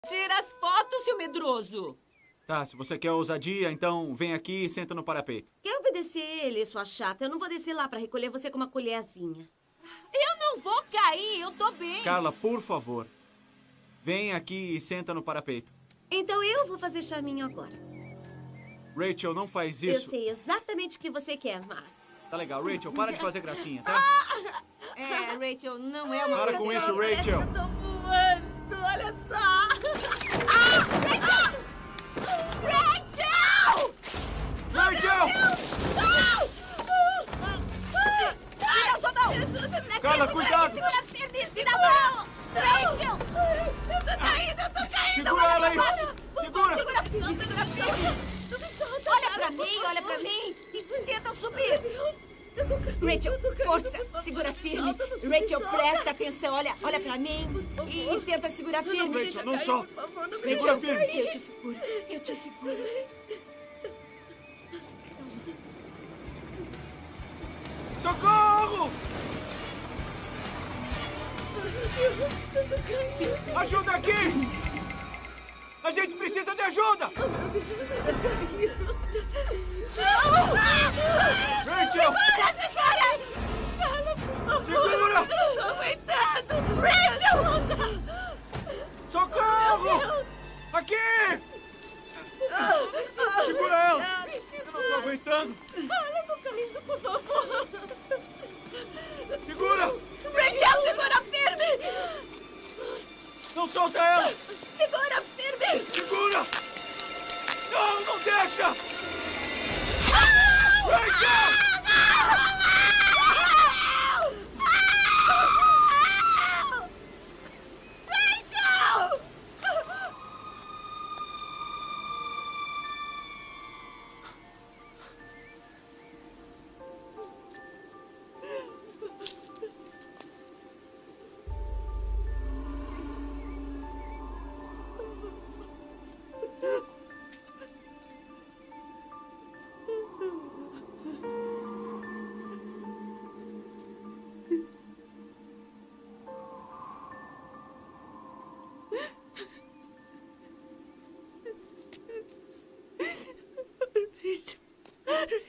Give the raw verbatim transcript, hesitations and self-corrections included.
Tira as fotos, seu medroso! Tá, se você quer ousadia, então vem aqui e senta no parapeito. Quer obedecer ele, sua chata? Eu não vou descer lá pra recolher você com uma colherzinha. Eu não vou cair, eu tô bem. Carla, por favor. Vem aqui e senta no parapeito. Então eu vou fazer charminho agora. Rachel, não faz Eu isso. sei exatamente o que você quer, Mar. Tá legal, Rachel, para de fazer gracinha, tá? É, Rachel, não é uma Para com isso, Parece Rachel. que eu tô voando, olha só. Ah, Rachel! Rachel! Rachel! Tira a sua mão! Me ajuda, me Carla, segura, cuidado! me segura firme, tira a mão! Rachel! Eu tô caindo, eu tô caindo! Segura ela aí! Segura! Segura firme, segura firme! Olha pra mim, olha pra mim! E tenta subir! Rachel, força! Segura firme! Rachel, presta atenção! Olha, olha pra mim! E, e tenta segurar firme! Rachel, não solta! Rachel, Segura firme! eu te seguro! Eu te seguro! Socorro! Ajuda aqui! A gente precisa de ajuda! Rachel! Segura, segura! Carla, por favor! Segura! Tô aguentando! Rachel! Socorro! Aqui! Segura ela! Eu não tô aguentando! Carla, eu tô caindo, por favor! Segura! Rachel, segura firme! Não solta ela!